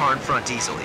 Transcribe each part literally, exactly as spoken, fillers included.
car in front easily.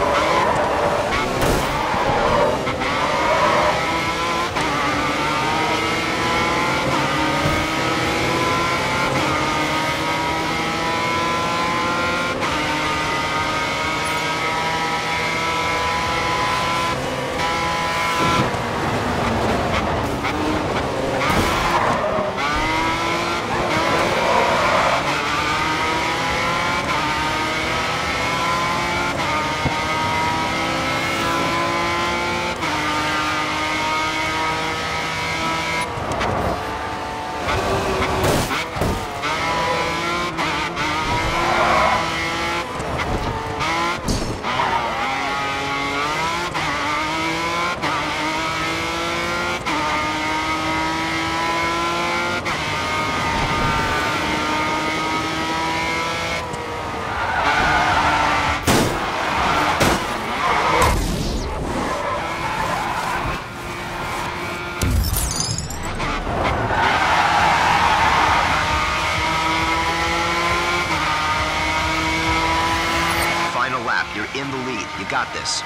In the lead. You got this.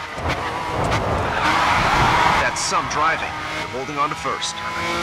That's some driving. You're holding on to first.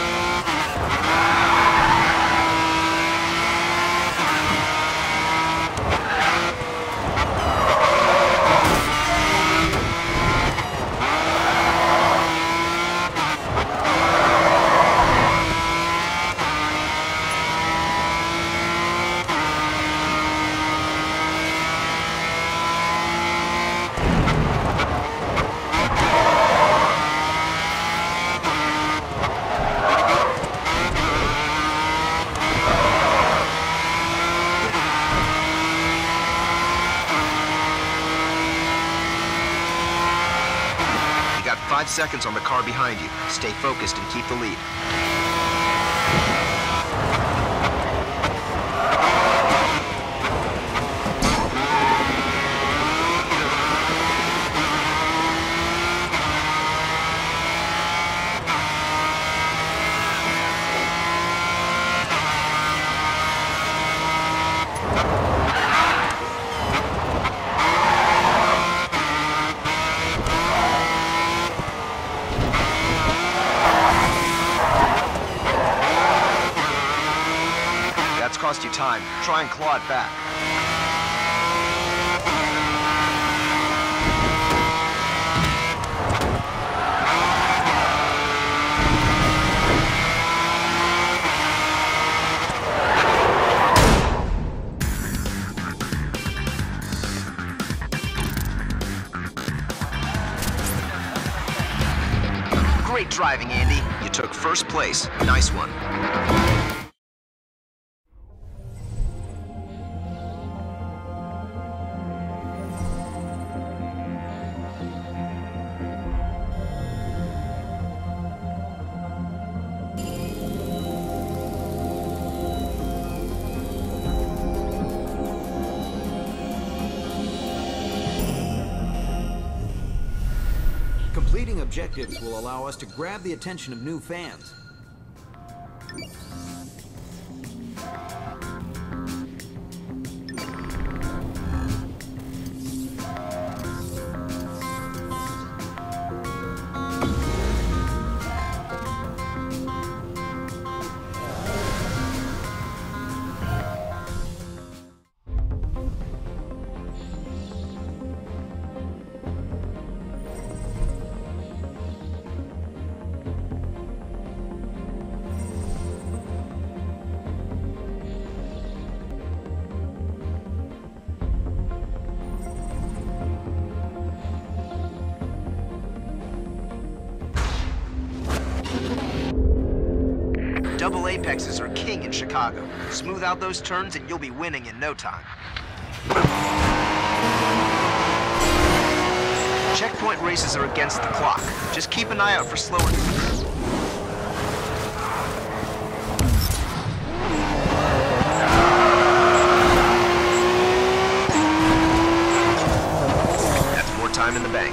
Five seconds on the car behind you. Stay focused and keep the lead. Cost you time. Try and claw it back. Great driving, Andy. You took first place. Nice one. Completing objectives will allow us to grab the attention of new fans. Double apexes are king in Chicago. Smooth out those turns and you'll be winning in no time. Checkpoint races are against the clock. Just keep an eye out for slower... That's more time in the bank.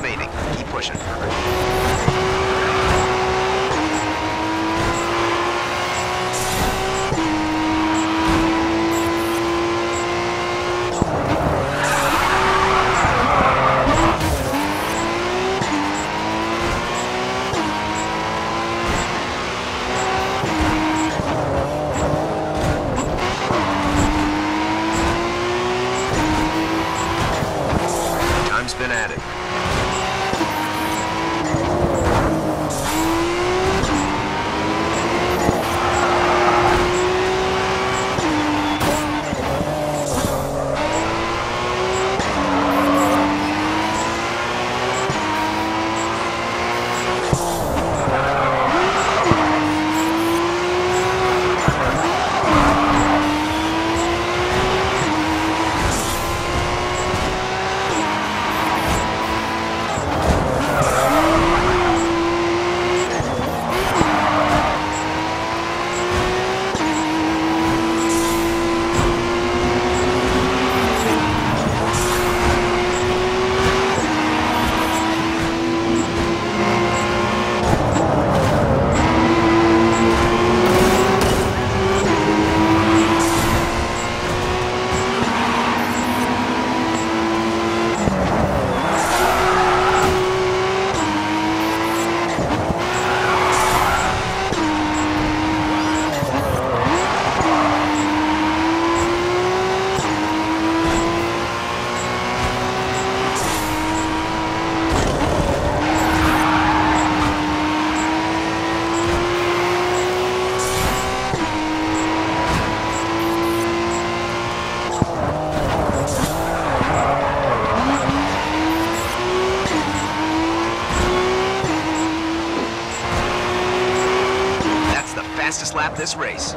remaining. Keep pushing. Time's been added. Fastest lap this race.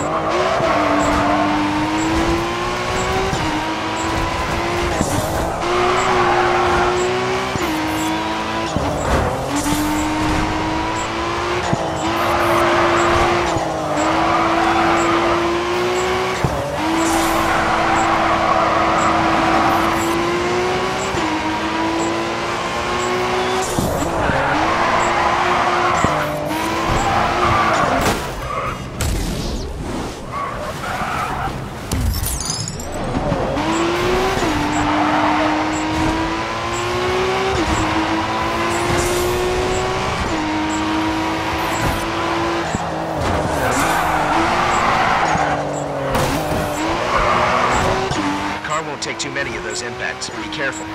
Take too many of those impacts. Be careful.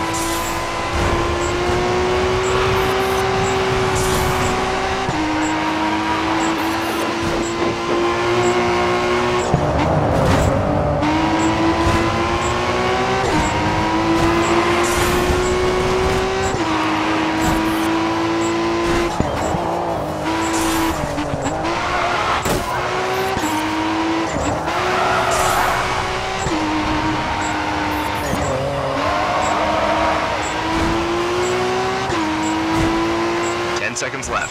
Ten seconds left.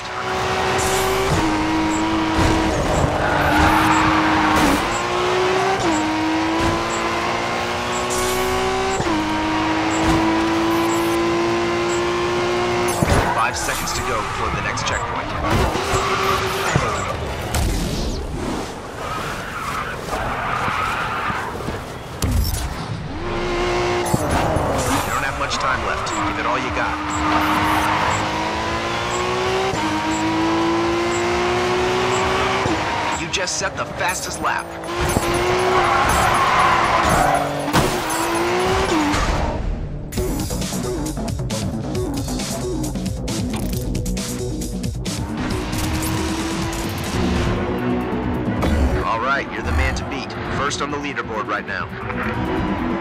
Five seconds to go before the next checkpoint. You don't have much time left. Give it all you got. Just set the fastest lap. All right, you're the man to beat. First on the leaderboard right now.